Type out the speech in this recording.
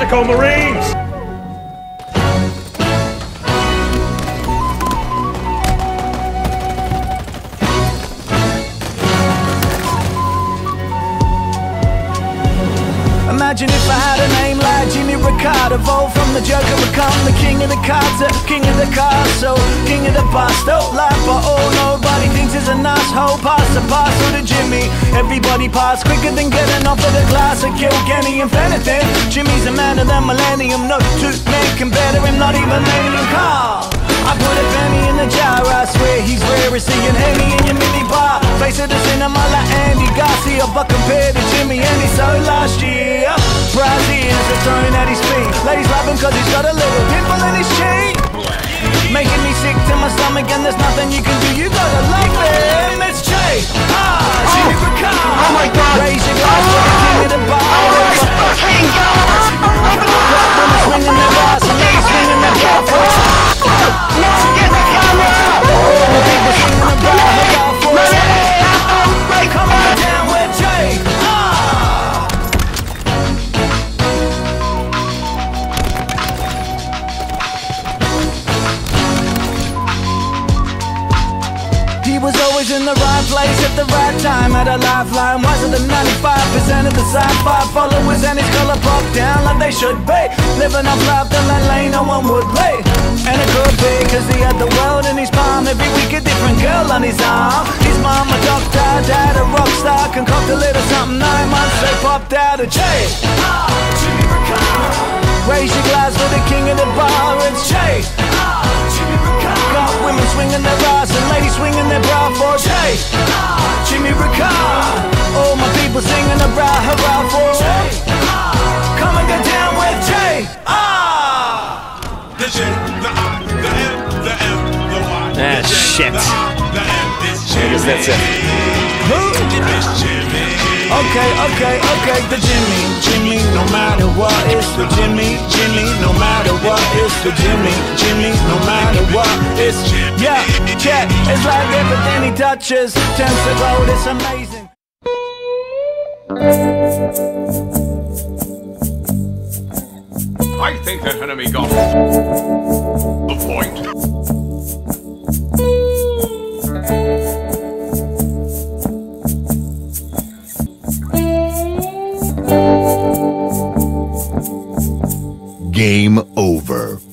Tactical Marines! Imagine if I had a name like Jimmy Ricardo, evolved from the Joker, become the king of the cards, king of the castle, king of the pasto. Life for all, nobody thinks is a nice hoe. Pass the parcel to Jimmy. Everybody pass quicker than getting off of the glass. I kill Kenny and Fenton. Jimmy's a man of the millennium. No two men compare to him, not even Lady Carl. I put a penny in the jar, I swear he's rare as seeing Henny in your mini bar. Face of the cinema like Andy Garcia, but compared to Jimmy Henny, so last year Brazilians are throwing at his feet. Ladies love him cause he's got a little pimple in his cheek, making me sick to my stomach, and there's nothing you can do. You gotta like them. It's Jay, Jimmy Ricard. Oh my God! Raise your glass to the king of the bar. Oh my fucking God! Women swinging their bars and ladies swinging their bar. No, get the camera! People swinging the bar. Come on down with Jay. He was always in the right place at the right time, had a lifeline. Wasn't the 95% of the sci-fi followers, and his color popped down like they should be. Living off love in that lane no one would play. And it could be cause he had the world in his palm. Every week a different girl on his arm. His mom a doctor, dad a rock star. Concoct a little something, 9 months they popped out of Jay. Jimmy Ricard. Raise your glass for the king of the bar. It's Jay. Jimmy Ricard. Got women swinging their ass and ladies swinging their bra for Jay. Jimmy Ricard. All my people singing a bra hurrah for Jay. Come and get down with Jay. The J, the I, the M, the M, the Y. Ah, shit. I guess that's it. Okay, the Jimmy, no matter what, it's the Jimmy, no matter what, it's the Jimmy, no matter what, it's yeah, check. It's like everything he touches turns to gold. It's amazing. I think that enemy got the point. Game over.